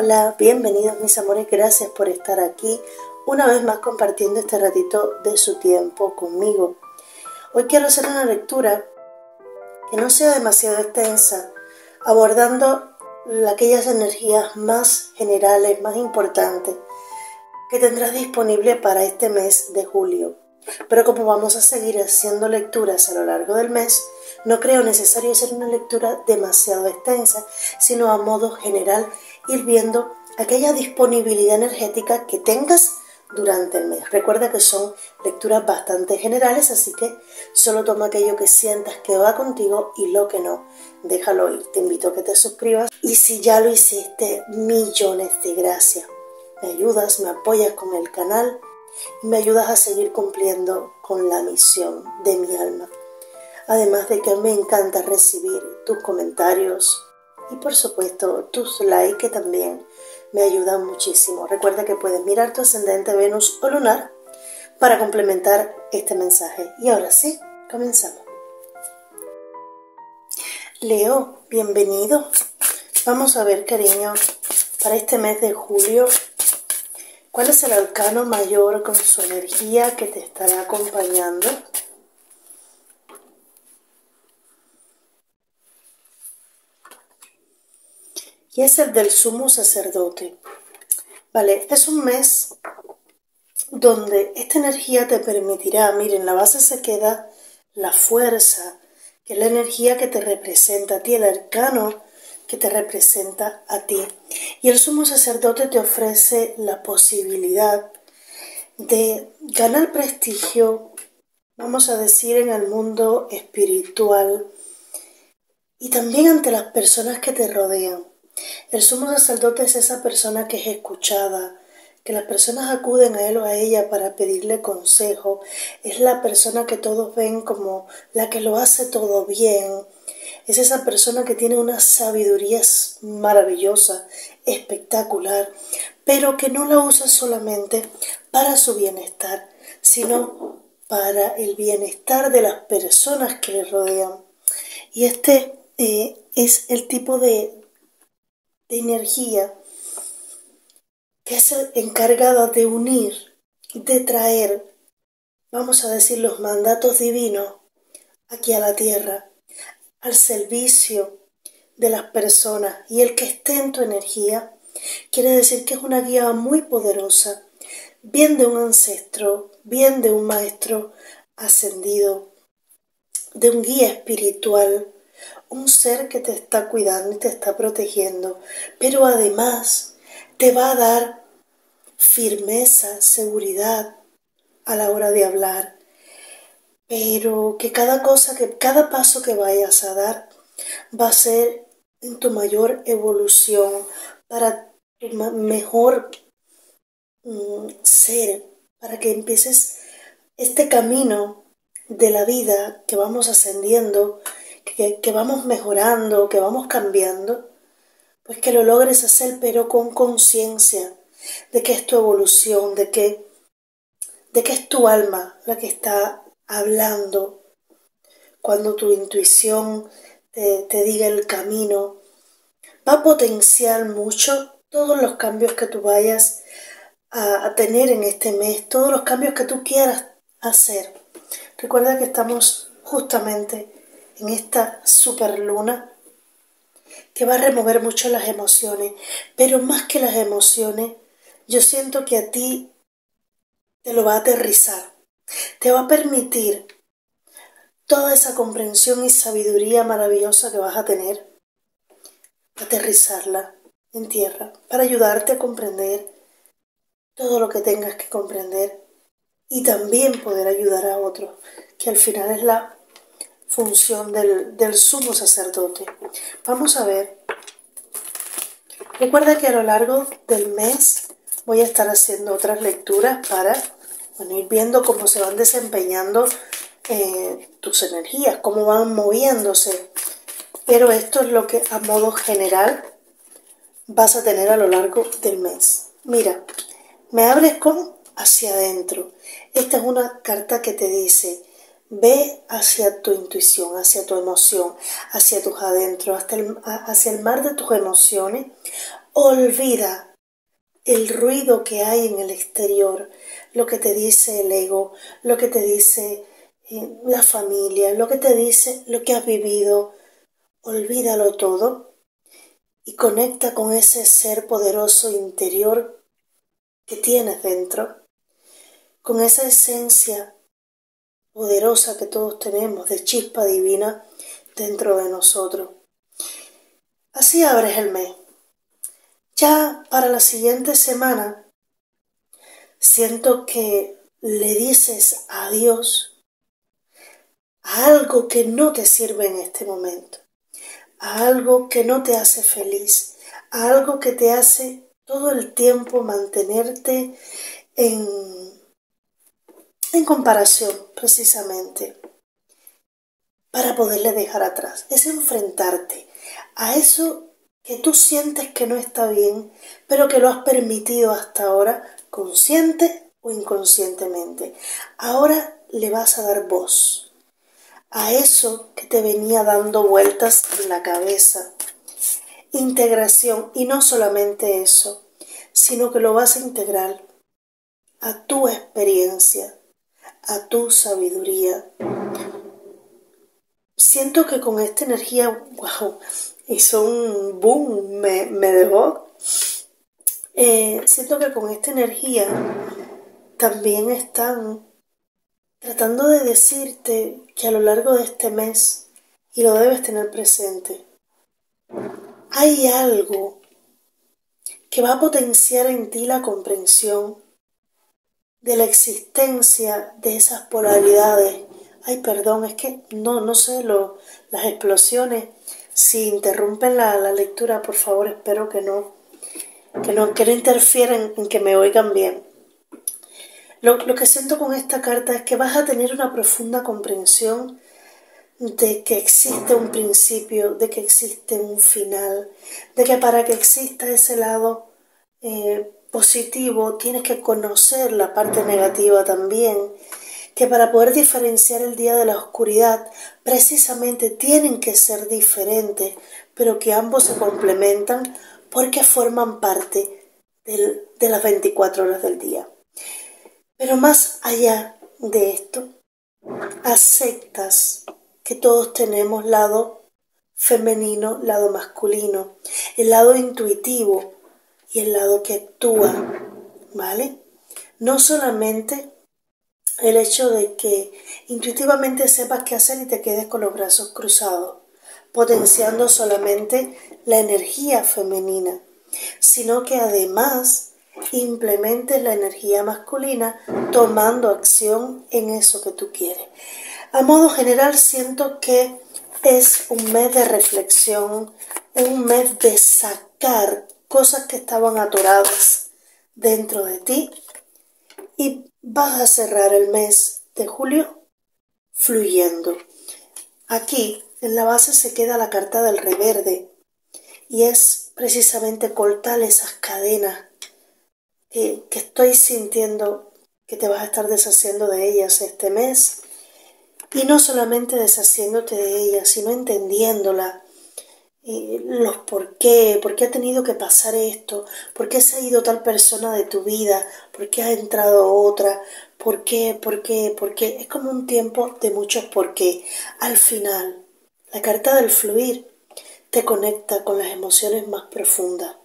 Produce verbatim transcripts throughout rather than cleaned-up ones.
Hola, bienvenidos mis amores, gracias por estar aquí una vez más compartiendo este ratito de su tiempo conmigo. Hoy quiero hacer una lectura que no sea demasiado extensa, abordando aquellas energías más generales, más importantes que tendrás disponible para este mes de julio. Pero como vamos a seguir haciendo lecturas a lo largo del mes, no creo necesario hacer una lectura demasiado extensa, sino a modo general ir viendo aquella disponibilidad energética que tengas durante el mes. Recuerda que son lecturas bastante generales, así que solo toma aquello que sientas que va contigo y lo que no, déjalo ir. Te invito a que te suscribas y si ya lo hiciste, millones de gracias. Me ayudas, me apoyas con el canal y me ayudas a seguir cumpliendo con la misión de mi alma. Además de que me encanta recibir tus comentarios y por supuesto tus likes, que también me ayudan muchísimo. Recuerda que puedes mirar tu ascendente Venus o lunar para complementar este mensaje. Y ahora sí, comenzamos. Leo, bienvenido. Vamos a ver, cariño, para este mes de julio, ¿cuál es el arcano mayor con su energía que te estará acompañando? Y es el del sumo sacerdote. Vale, es un mes donde esta energía te permitirá, miren, la base se queda la fuerza, que es la energía que te representa a ti, el arcano que te representa a ti. Y el sumo sacerdote te ofrece la posibilidad de ganar prestigio, vamos a decir, en el mundo espiritual y también ante las personas que te rodean. El sumo sacerdote es esa persona que es escuchada, que las personas acuden a él o a ella para pedirle consejo. Es la persona que todos ven como la que lo hace todo bien. Es esa persona que tiene una sabiduría maravillosa, espectacular, pero que no la usa solamente para su bienestar, sino para el bienestar de las personas que le rodean. Y este eh, es el tipo de de energía que es encargada de unir, de traer, vamos a decir, los mandatos divinos aquí a la tierra, al servicio de las personas. Y el que esté en tu energía quiere decir que es una guía muy poderosa, bien de un ancestro, bien de un maestro ascendido, de un guía espiritual, un ser que te está cuidando y te está protegiendo, pero además te va a dar firmeza, seguridad a la hora de hablar, pero que cada cosa, que cada paso que vayas a dar va a ser en tu mayor evolución, para tu mejor mm, ser, para que empieces este camino de la vida que vamos ascendiendo, Que, que vamos mejorando, que vamos cambiando, pues que lo logres hacer, pero con conciencia de que es tu evolución, de que, de que es tu alma la que está hablando. Cuando tu intuición te, te diga el camino, va a potenciar mucho todos los cambios que tú vayas a, a tener en este mes, todos los cambios que tú quieras hacer. Recuerda que estamos justamente en esta superluna que va a remover mucho las emociones, pero más que las emociones, yo siento que a ti te lo va a aterrizar, te va a permitir toda esa comprensión y sabiduría maravillosa que vas a tener, aterrizarla en tierra para ayudarte a comprender todo lo que tengas que comprender y también poder ayudar a otros, que al final es la función del, del sumo sacerdote. Vamos a ver. Recuerda que a lo largo del mes voy a estar haciendo otras lecturas para, bueno, ir viendo cómo se van desempeñando eh, tus energías, cómo van moviéndose. Pero esto es lo que a modo general vas a tener a lo largo del mes. Mira, me abres con hacia adentro. Esta es una carta que te dice: ve hacia tu intuición, hacia tu emoción, hacia tus adentros, hasta el, hacia el mar de tus emociones. Olvida el ruido que hay en el exterior, lo que te dice el ego, lo que te dice eh, la familia, lo que te dice lo que has vivido. Olvídalo todo y conecta con ese ser poderoso interior que tienes dentro, con esa esencia poderosa que todos tenemos de chispa divina dentro de nosotros. Así abres el mes. Ya para la siguiente semana siento que le dices adiós a algo que no te sirve en este momento, a algo que no te hace feliz, a algo que te hace todo el tiempo mantenerte en, en comparación, precisamente, para poderle dejar atrás. Es enfrentarte a eso que tú sientes que no está bien, pero que lo has permitido hasta ahora, consciente o inconscientemente. Ahora le vas a dar voz a eso que te venía dando vueltas en la cabeza. Integración, y no solamente eso, sino que lo vas a integrar a tu experiencia, a tu sabiduría. Siento que con esta energía, wow, hizo un boom, me, me dejó. Eh, siento que con esta energía también están tratando de decirte que a lo largo de este mes, y lo debes tener presente, hay algo que va a potenciar en ti la comprensión de la existencia de esas polaridades. Ay, perdón, es que no, no sé, lo, las explosiones, si interrumpen la, la lectura, por favor, espero que no, que no, que no interfieran en que me oigan bien. Lo, lo que siento con esta carta es que vas a tener una profunda comprensión de que existe un principio, de que existe un final, de que para que exista ese lado eh, positivo tienes que conocer la parte negativa también, que para poder diferenciar el día de la oscuridad precisamente tienen que ser diferentes, pero que ambos se complementan porque forman parte del, de las veinticuatro horas del día. Pero más allá de esto, aceptas que todos tenemos lado femenino, lado masculino, el lado intuitivo y el lado que actúa, ¿vale? No solamente el hecho de que intuitivamente sepas qué hacer y te quedes con los brazos cruzados, potenciando solamente la energía femenina, sino que además implementes la energía masculina tomando acción en eso que tú quieres. A modo general siento que es un mes de reflexión, un mes de sacar cosas que estaban atoradas dentro de ti y vas a cerrar el mes de julio fluyendo. Aquí en la base se queda la carta del reverde y es precisamente cortar esas cadenas que, que estoy sintiendo que te vas a estar deshaciendo de ellas este mes. Y no solamente deshaciéndote de ella, sino entendiéndola, eh, los por qué, por qué ha tenido que pasar esto, por qué se ha ido tal persona de tu vida, por qué ha entrado otra, por qué, por qué, por qué. Es como un tiempo de muchos por qué. Al final, la carta del fluir te conecta con las emociones más profundas.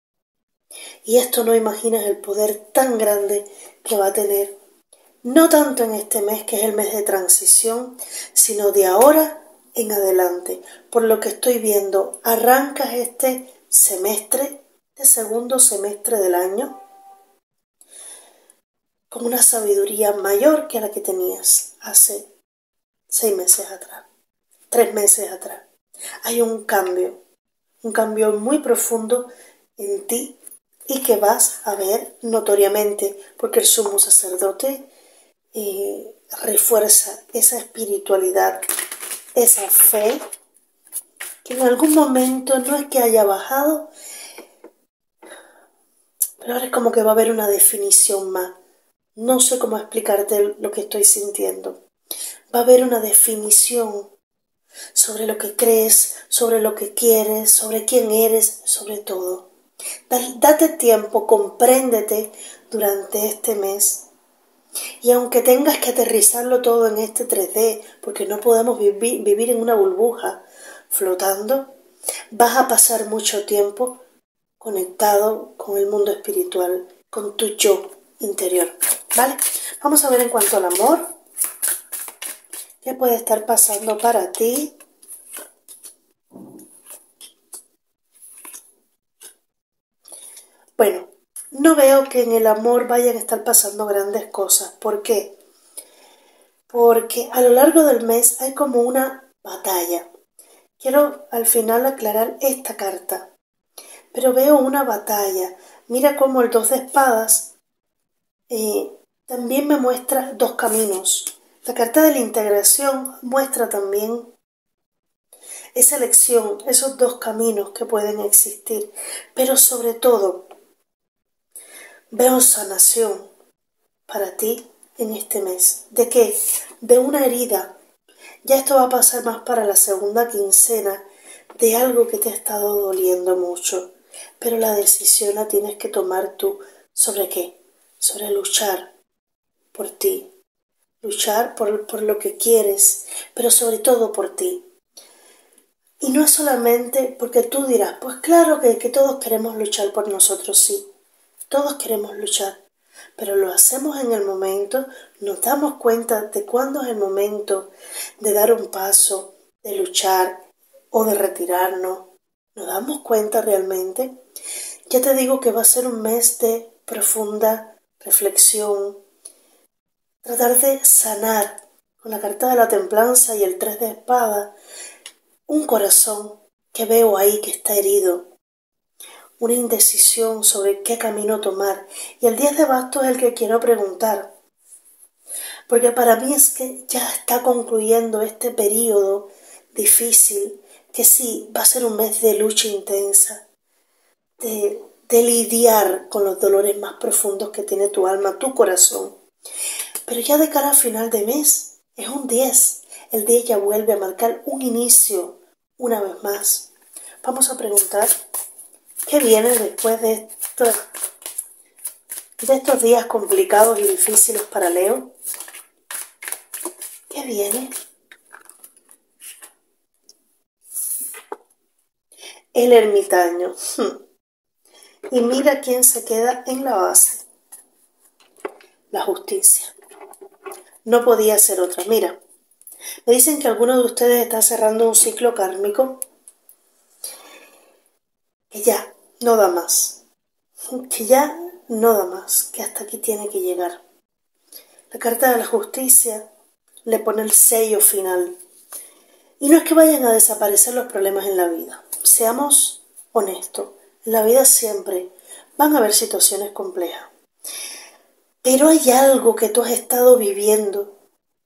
Y esto no imaginas el poder tan grande que va a tener. No tanto en este mes, que es el mes de transición, sino de ahora en adelante. Por lo que estoy viendo, arrancas este semestre, este segundo semestre del año, con una sabiduría mayor que la que tenías hace seis meses atrás, tres meses atrás. Hay un cambio, un cambio muy profundo en ti y que vas a ver notoriamente, porque el sumo sacerdote Eh, refuerza esa espiritualidad, esa fe, que en algún momento no es que haya bajado, pero ahora es como que va a haber una definición más. No sé cómo explicarte lo que estoy sintiendo. Va a haber una definición sobre lo que crees, sobre lo que quieres, sobre quién eres, sobre todo. Date tiempo, compréndete durante este mes. Y aunque tengas que aterrizarlo todo en este tres D, porque no podemos vivi- vivir en una burbuja flotando, vas a pasar mucho tiempo conectado con el mundo espiritual, con tu yo interior, ¿vale? Vamos a ver en cuanto al amor, qué puede estar pasando para ti. Bueno, no veo que en el amor vayan a estar pasando grandes cosas. ¿Por qué? Porque a lo largo del mes hay como una batalla. Quiero al final aclarar esta carta, pero veo una batalla. Mira cómo el dos de espadas eh, también me muestra dos caminos. La carta de la integración muestra también esa elección, esos dos caminos que pueden existir, pero sobre todo veo sanación para ti en este mes. ¿De qué? De una herida. Ya esto va a pasar más para la segunda quincena, de algo que te ha estado doliendo mucho, pero la decisión la tienes que tomar tú. ¿Sobre qué? Sobre luchar por ti, luchar por, por lo que quieres, pero sobre todo por ti. Y no es solamente porque tú dirás, pues claro que, que todos queremos luchar por nosotros, sí, todos queremos luchar, pero lo hacemos en el momento, nos damos cuenta de cuándo es el momento de dar un paso, de luchar o de retirarnos. ¿Nos damos cuenta realmente? Ya te digo que va a ser un mes de profunda reflexión, tratar de sanar con la carta de la templanza y el tres de espada, un corazón que veo ahí que está herido, una indecisión sobre qué camino tomar. Y el diez de bastos es el que quiero preguntar, porque para mí es que ya está concluyendo este periodo difícil, que sí, va a ser un mes de lucha intensa, de, de lidiar con los dolores más profundos que tiene tu alma, tu corazón. Pero ya de cara a final de mes, es un diez. El diez ya vuelve a marcar un inicio, una vez más. Vamos a preguntar qué viene después de estos, de estos días complicados y difíciles para Leo. ¿Qué viene? El ermitaño. Y mira quién se queda en la base. La justicia. No podía ser otra. Mira, me dicen que alguno de ustedes está cerrando un ciclo kármico que ya no da más. Que ya no da más. Que hasta aquí tiene que llegar. La carta de la justicia le pone el sello final. Y no es que vayan a desaparecer los problemas en la vida. Seamos honestos. En la vida siempre van a haber situaciones complejas. Pero hay algo que tú has estado viviendo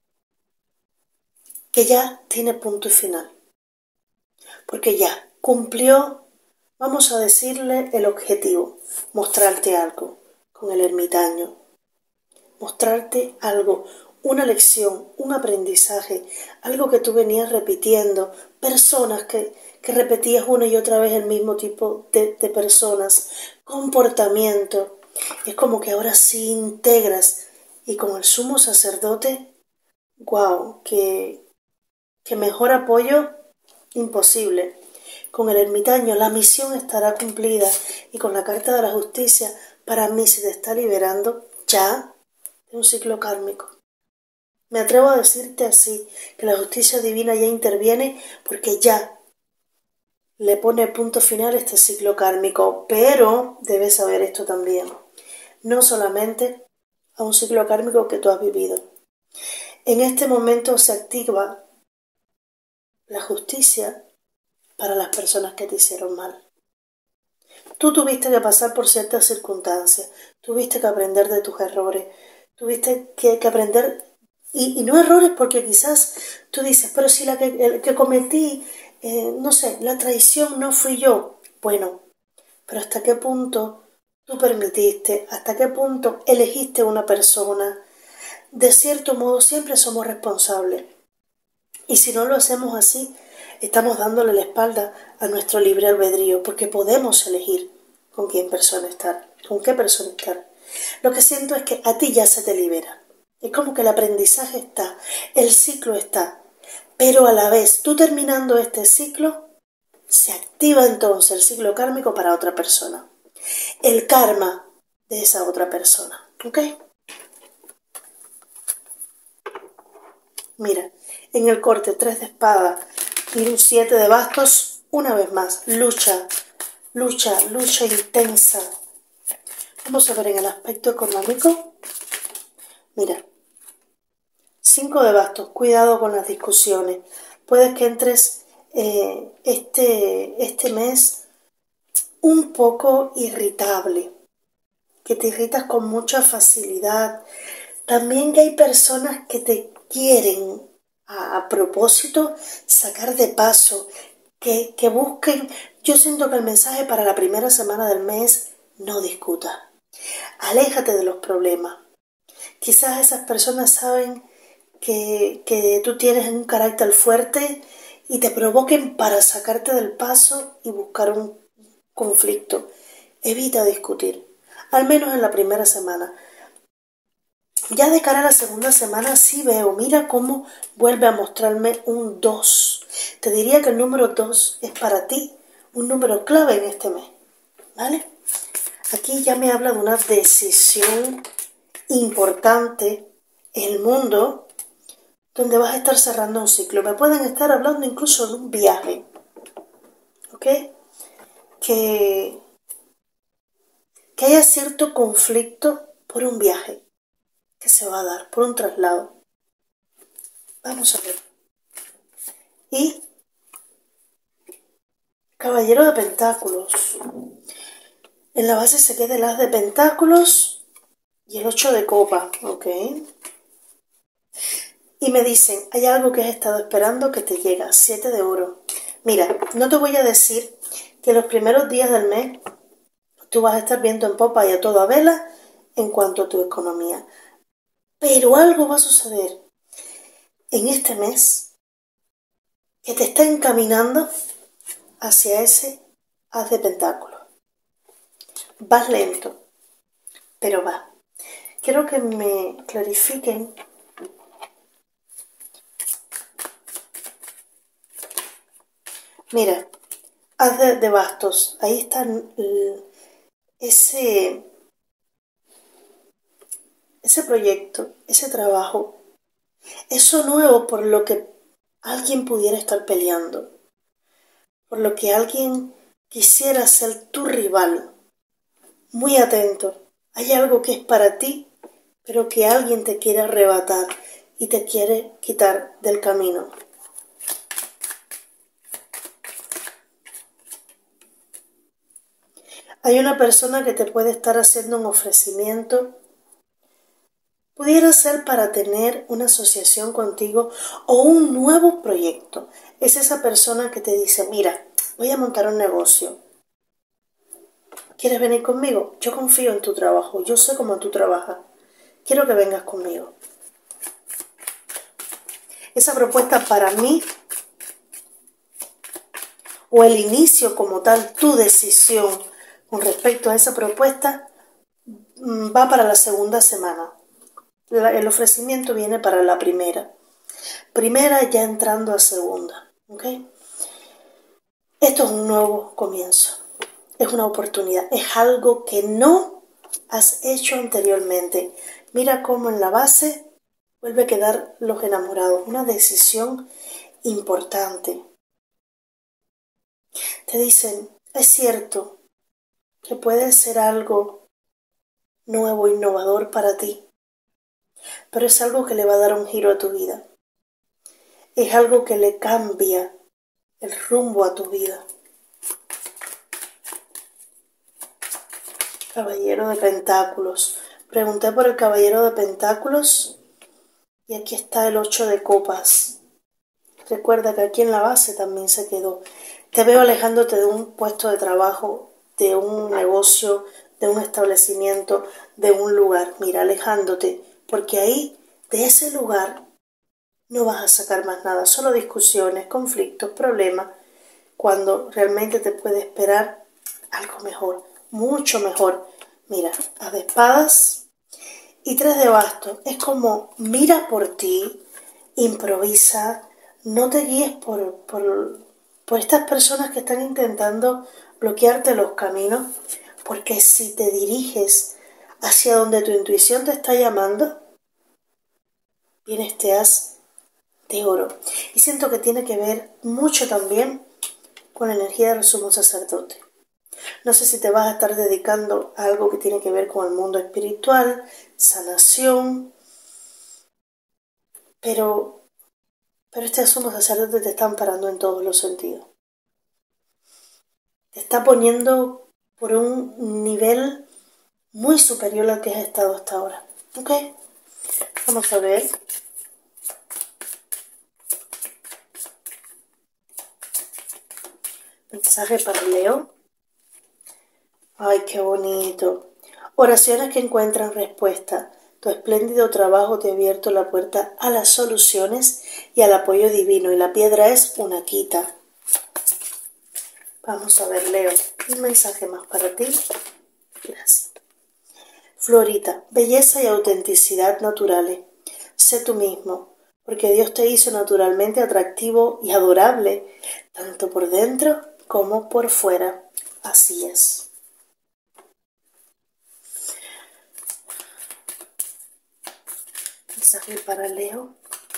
que ya tiene punto y final. Porque ya cumplió, vamos a decirle, el objetivo. Mostrarte algo con el ermitaño. Mostrarte algo, una lección, un aprendizaje, algo que tú venías repitiendo, personas que, que repetías una y otra vez el mismo tipo de, de personas, comportamiento. Es como que ahora sí integras y como el sumo sacerdote, wow, que, que mejor apoyo imposible. Con el ermitaño la misión estará cumplida y con la carta de la justicia para mí se te está liberando ya de un ciclo kármico. Me atrevo a decirte así, que la justicia divina ya interviene porque ya le pone punto final a este ciclo kármico, pero debes saber esto también, no solamente a un ciclo kármico que tú has vivido. En este momento se activa la justicia para las personas que te hicieron mal. Tú tuviste que pasar por ciertas circunstancias, tuviste que aprender de tus errores, tuviste que, que aprender, y, y no errores porque quizás tú dices, pero si la que, el que cometí, eh, no sé, la traición no fui yo. Bueno, pero ¿hasta qué punto tú permitiste, hasta qué punto elegiste una persona? De cierto modo siempre somos responsables. Y si no lo hacemos así, estamos dándole la espalda a nuestro libre albedrío, porque podemos elegir. con quién persona estar, con qué persona estar. Lo que siento es que a ti ya se te libera. Es como que el aprendizaje está, el ciclo está, pero a la vez, tú terminando este ciclo, se activa entonces el ciclo kármico para otra persona. El karma de esa otra persona, ¿ok? Mira, en el corte tres de espada y un siete de bastos, una vez más, lucha, lucha, lucha intensa. Vamos a ver en el aspecto económico. Mira, cinco de bastos, cuidado con las discusiones. Puedes que entres eh, este, este mes un poco irritable, que te irritas con mucha facilidad. También que hay personas que te quieren a, a propósito sacar de paso, que, que busquen. Yo siento que el mensaje para la primera semana del mes, no discutas. Aléjate de los problemas. Quizás esas personas saben que, que tú tienes un carácter fuerte y te provoquen para sacarte del paso y buscar un conflicto. Evita discutir, al menos en la primera semana. Ya de cara a la segunda semana sí veo, mira cómo vuelve a mostrarme un dos. Te diría que el número dos es para ti un número clave en este mes, ¿vale? Aquí ya me habla de una decisión importante en el mundo, donde vas a estar cerrando un ciclo. Me pueden estar hablando incluso de un viaje, ¿ok? Que, que haya cierto conflicto por un viaje que se va a dar, por un traslado. Vamos a ver. Y Caballero de Pentáculos. En la base se queda el As de Pentáculos y el ocho de Copa, ¿ok? Y me dicen, hay algo que has estado esperando que te llega, siete de oro. Mira, no te voy a decir que los primeros días del mes tú vas a estar viendo en popa y a toda vela en cuanto a tu economía. Pero algo va a suceder en este mes que te está encaminando hacia ese As de Pentáculos. Vas lento, pero vas. Quiero que me clarifiquen Mira, As de, de bastos, ahí está ese, ese proyecto, ese trabajo, eso nuevo por lo que alguien pudiera estar peleando, por lo que alguien quisiera ser tu rival. Muy atento, hay algo que es para ti, pero que alguien te quiere arrebatar y te quiere quitar del camino. Hay una persona que te puede estar haciendo un ofrecimiento. Pudiera ser para tener una asociación contigo o un nuevo proyecto. Es esa persona que te dice, mira, voy a montar un negocio. ¿Quieres venir conmigo? Yo confío en tu trabajo, yo sé cómo tú trabajas. Quiero que vengas conmigo. Esa propuesta para mí, o el inicio como tal, tu decisión con respecto a esa propuesta, va para la segunda semana. El ofrecimiento viene para la primera. Primera ya entrando a segunda. ¿Ok? Esto es un nuevo comienzo. Es una oportunidad. Es algo que no has hecho anteriormente. Mira cómo en la base vuelve a quedar los enamorados. Una decisión importante. Te dicen, es cierto que puede ser algo nuevo, innovador para ti, pero es algo que le va a dar un giro a tu vida. Es algo que le cambia el rumbo a tu vida. Caballero de Pentáculos. Pregunté por el Caballero de Pentáculos y aquí está el ocho de Copas. Recuerda que aquí en la base también se quedó. Te veo alejándote de un puesto de trabajo, de un negocio, de un establecimiento, de un lugar. Mira, alejándote, porque ahí, de ese lugar, no vas a sacar más nada. Solo discusiones, conflictos, problemas, cuando realmente te puede esperar algo mejor. mucho mejor. Mira, as de espadas y tres de bastos. Es como, mira por ti, improvisa, no te guíes por, por, por estas personas que están intentando bloquearte los caminos, porque si te diriges hacia donde tu intuición te está llamando, viene este as de oro. Y siento que tiene que ver mucho también con la energía del sumo sacerdote. No sé si te vas a estar dedicando a algo que tiene que ver con el mundo espiritual, sanación, pero, pero este sumo sacerdote te está amparando en todos los sentidos. Te está poniendo por un nivel muy superior al que has estado hasta ahora. ¿Ok? Vamos a ver. Mensaje para Leo. Ay, qué bonito. Oraciones que encuentran respuesta. Tu espléndido trabajo te ha abierto la puerta a las soluciones y al apoyo divino. Y la piedra es una quita. Vamos a ver, Leo. Un mensaje más para ti. Gracias. Florita, belleza y autenticidad naturales. Sé tú mismo, porque Dios te hizo naturalmente atractivo y adorable, tanto por dentro como por fuera. Así es. Mensaje para Leo.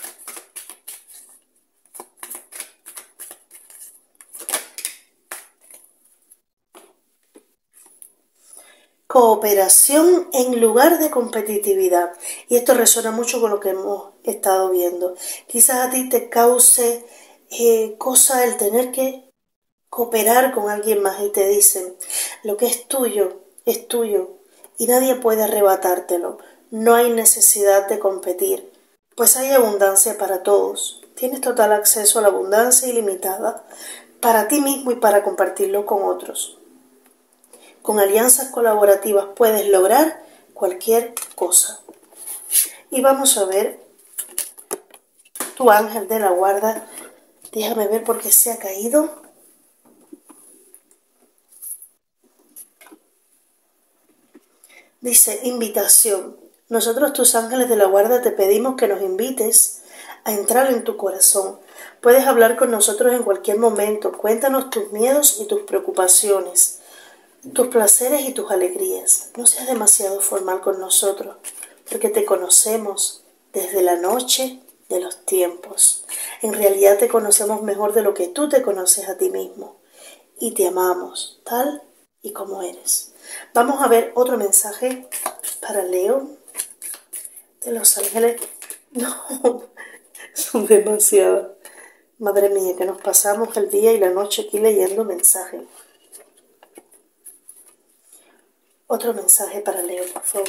Cooperación en lugar de competitividad. Y esto resuena mucho con lo que hemos estado viendo. Quizás a ti te cause eh, cosa el tener que cooperar con alguien más y te dicen, lo que es tuyo, es tuyo y nadie puede arrebatártelo. No hay necesidad de competir, pues hay abundancia para todos. Tienes total acceso a la abundancia ilimitada para ti mismo y para compartirlo con otros. Con alianzas colaborativas puedes lograr cualquier cosa. Y vamos a ver tu ángel de la guarda. Déjame ver por qué se ha caído. Dice, invitación. Nosotros, tus ángeles de la guarda, te pedimos que nos invites a entrar en tu corazón. Puedes hablar con nosotros en cualquier momento. Cuéntanos tus miedos y tus preocupaciones, tus placeres y tus alegrías. No seas demasiado formal con nosotros, porque te conocemos desde la noche de los tiempos. En realidad te conocemos mejor de lo que tú te conoces a ti mismo. Y te amamos, tal y como eres. Vamos a ver otro mensaje para Leo de los ángeles. No, son demasiadas. Madre mía, que nos pasamos el día y la noche aquí leyendo mensajes. Otro mensaje para Leo, por favor.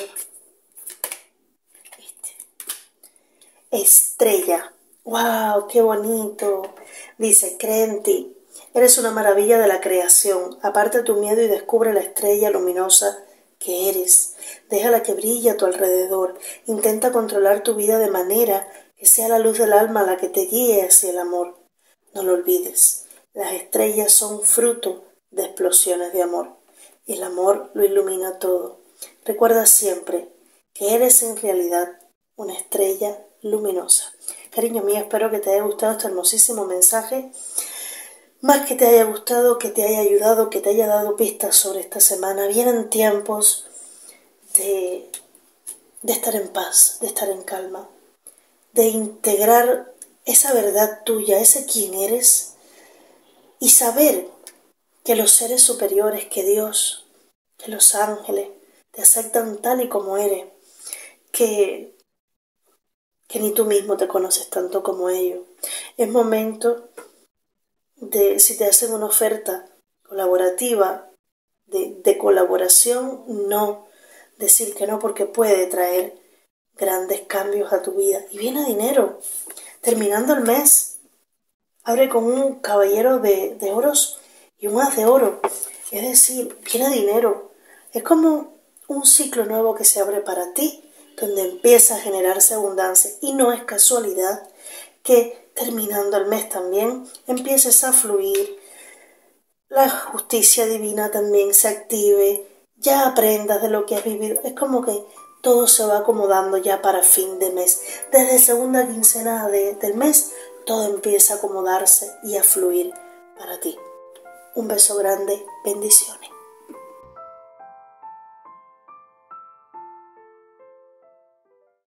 Este. Estrella. ¡Wow! ¡Qué bonito! Dice, cree en ti. Eres una maravilla de la creación. Aparta tu miedo y descubre la estrella luminosa que eres. Déjala que brille a tu alrededor. Intenta controlar tu vida de manera que sea la luz del alma la que te guíe hacia el amor. No lo olvides. Las estrellas son fruto de explosiones de amor. El amor lo ilumina todo. Recuerda siempre que eres en realidad una estrella luminosa. Cariño mío, espero que te haya gustado este hermosísimo mensaje. Más que te haya gustado, que te haya ayudado, que te haya dado pistas sobre esta semana. Vienen tiempos de, de estar en paz, de estar en calma, de integrar esa verdad tuya, ese quién eres, y saber que los seres superiores, que Dios, que los ángeles, te aceptan tal y como eres, que, que ni tú mismo te conoces tanto como ellos. Es momento de, si te hacen una oferta colaborativa, de, de colaboración, no decir que no, porque puede traer grandes cambios a tu vida. Y viene dinero. Terminando el mes, abre con un caballero de, de oros y un as de oro. Es decir, viene dinero. Es como un ciclo nuevo que se abre para ti, donde empieza a generarse abundancia. Y no es casualidad que terminando el mes también empieces a fluir, la justicia divina también se active, ya aprendas de lo que has vivido. Es como que todo se va acomodando ya para fin de mes. Desde segunda quincena de, del mes, todo empieza a acomodarse y a fluir para ti. Un beso grande, bendiciones.